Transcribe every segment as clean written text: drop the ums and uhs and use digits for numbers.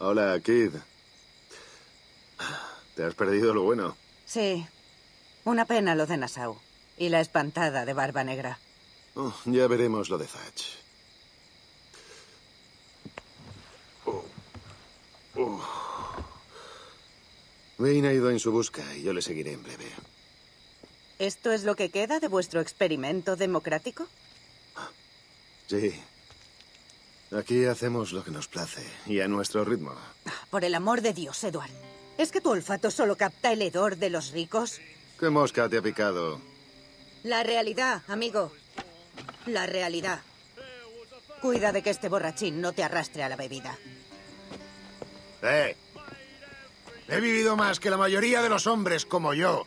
Hola, Kid. ¿Te has perdido lo bueno? Sí. Una pena lo de Nassau. Y la espantada de Barba Negra. Oh, ya veremos lo de Thatch. Vane ha ido en su busca y yo le seguiré en breve. ¿Esto es lo que queda de vuestro experimento democrático? Sí. Aquí hacemos lo que nos place y a nuestro ritmo. Por el amor de Dios, Edward. ¿Es que tu olfato solo capta el hedor de los ricos? ¿Qué mosca te ha picado? La realidad, amigo. La realidad. Cuida de que este borrachín no te arrastre a la bebida. He vivido más que la mayoría de los hombres como yo.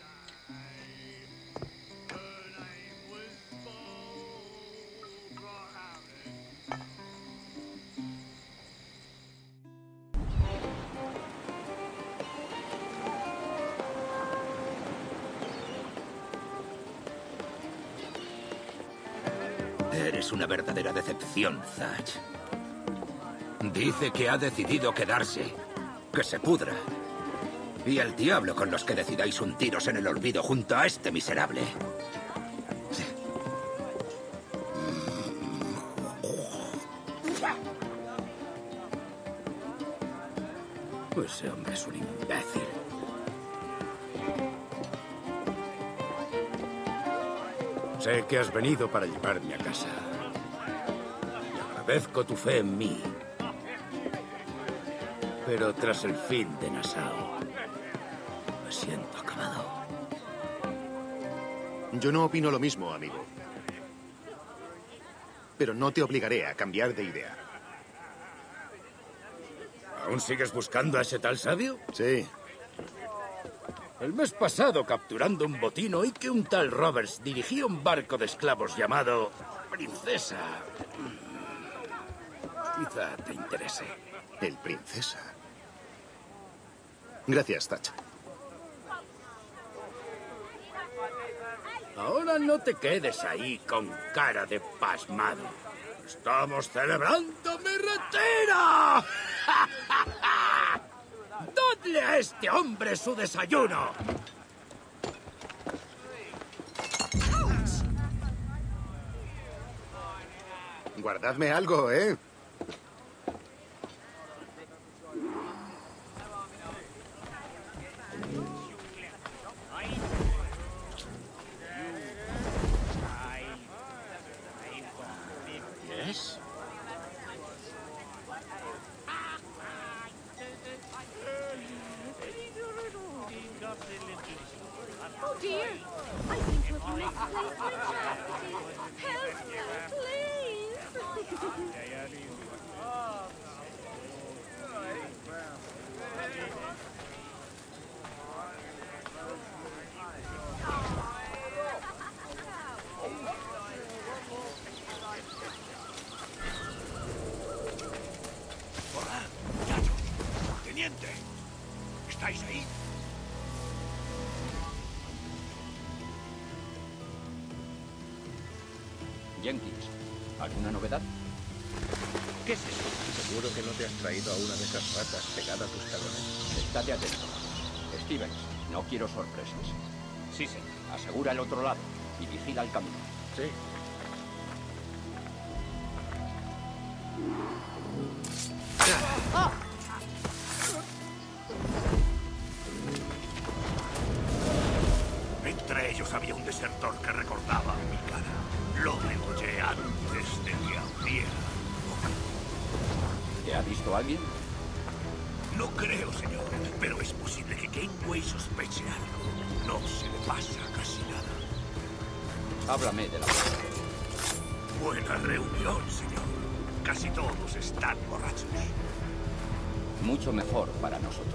Eres una verdadera decepción, Thatch. Dice que ha decidido quedarse. Que se pudra. Y el diablo con los que decidáis hundiros en el olvido junto a este miserable. Ese hombre es un imbécil. Sé que has venido para llevarme a casa. Y agradezco tu fe en mí. Pero tras el fin de Nassau, me siento acabado. Yo no opino lo mismo, amigo. Pero no te obligaré a cambiar de idea. ¿Aún sigues buscando a ese tal sabio? Sí. El mes pasado, capturando un botín, oí que un tal Roberts dirigía un barco de esclavos llamado Princesa. Quizá te interese. El Princesa. Gracias, Thatch. Ahora no te quedes ahí con cara de pasmado. ¡Estamos celebrando mi retiro! ¡Dadle a este hombre su desayuno! Guardadme algo, ¿eh? ¿Yes? Oh dear! I think we'll be next place for charity. Help me, please! Hola, muchachos. Teniente, ¿estáis ahí? Jenkins, ¿alguna novedad? ¿Qué es eso? Seguro que no te has traído a una de esas ratas pegada a tus talones. Estate atento. Stevens, no quiero sorpresas. Sí, señor. Asegura el otro lado y vigila el camino. Sí. Entre ellos había un desertor que recordaba mi cara. Lo degollé antes de que abriera. ¿Te ha visto alguien? No creo, señor, pero es posible que Gateway sospeche algo. No se le pasa casi nada. Háblame de la muerte. Buena reunión, señor. Casi todos están borrachos. Mucho mejor para nosotros.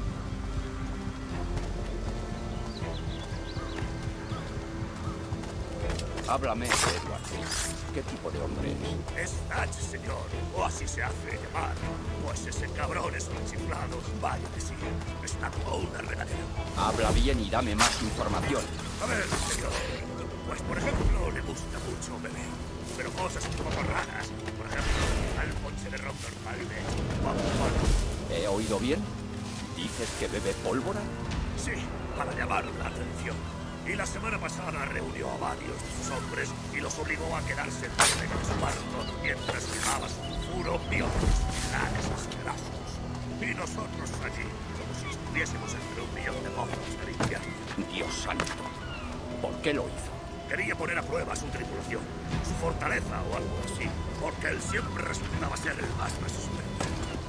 Háblame de Edward. ¿Qué tipo de hombre es? Es Thatch, señor, o así se hace llamar. Pues ese cabrón es un chiflado. Vaya que sí, está como una regadera. Habla bien y dame más información. A ver, señor, pues por ejemplo, le gusta mucho beber. Pero cosas un poco raras. Por ejemplo, al ponche de ron normal de guapo. ¿He oído bien? ¿Dices que bebe pólvora? Sí, para llamar la atención. Y la semana pasada reunió a varios de sus hombres y los obligó a quedarse en su barco mientras quemaba su furo y otros pilares asquerosos. Y nosotros allí, como si estuviésemos entre un millón de mozos del infierno. Dios santo. ¿Por qué lo hizo? Quería poner a prueba su tripulación, su fortaleza o algo así, porque él siempre resultaba ser el más resistente.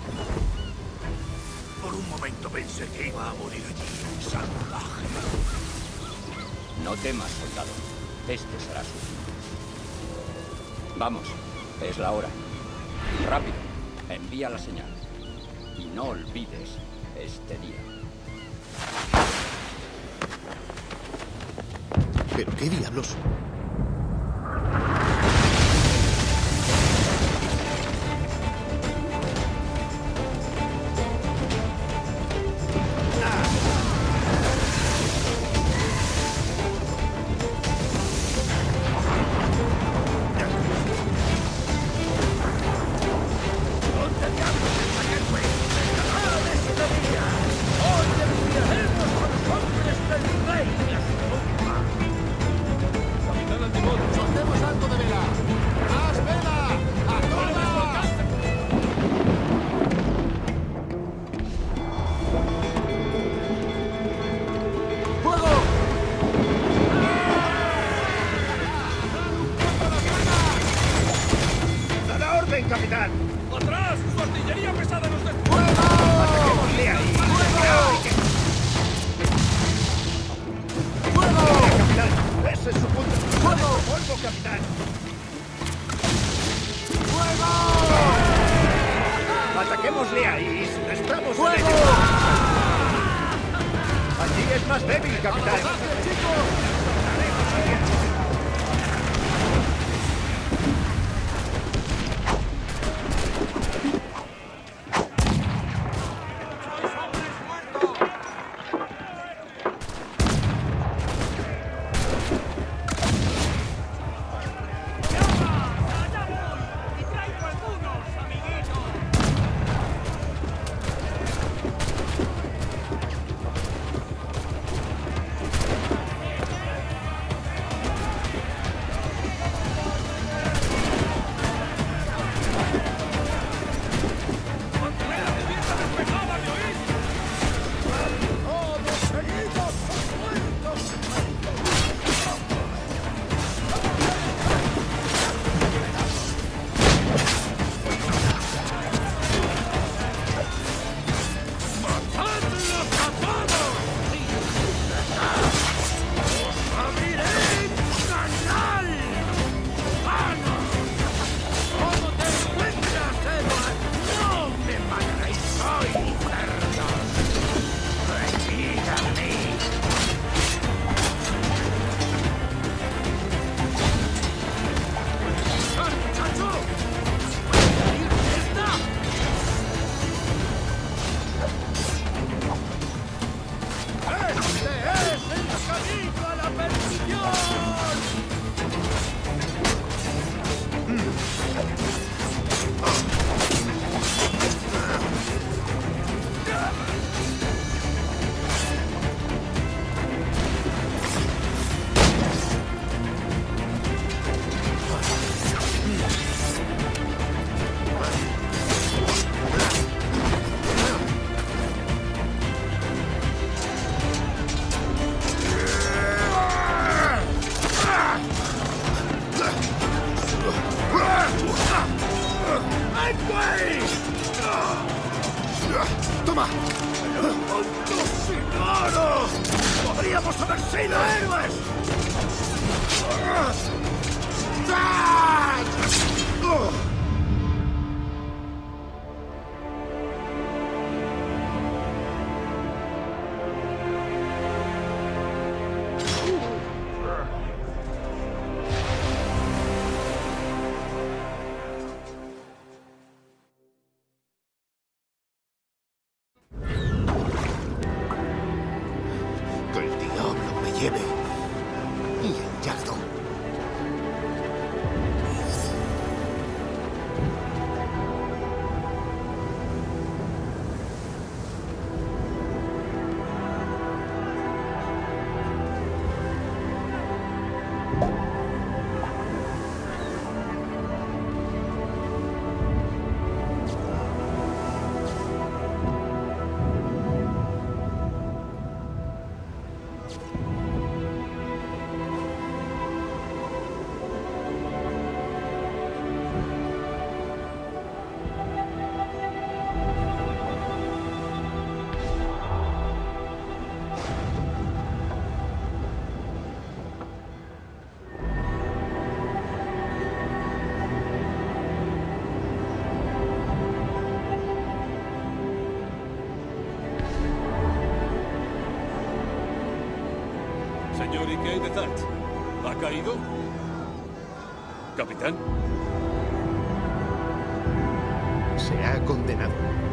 Por un momento pensé que iba a morir allí, salvaje. No temas, soldado. Este será su fin. Vamos, es la hora. Rápido, envía la señal. Y no olvides este día. ¿Pero qué diablos? ¡Capitán! ¡Atrás! ¡Su artillería pesada nos descuida! ¡Ataquémosle ahí! ¡Fuego! ¡Capitán! ¡Ese es su punto! ¡Fuego! ¡Fuego, capitán! ¡Fuego! ¡Ataquémosle ahí! ¡Estamos ¡Fuego! en ello! Allí es más débil, capitán. ¡Toma! ¡Asesinado! ¡Podríamos haber sido héroes! Que el diablo me lleve. Y el yardo. Señor, ¿y qué hay de Thatch? ¿Ha caído? Capitán. Se ha condenado.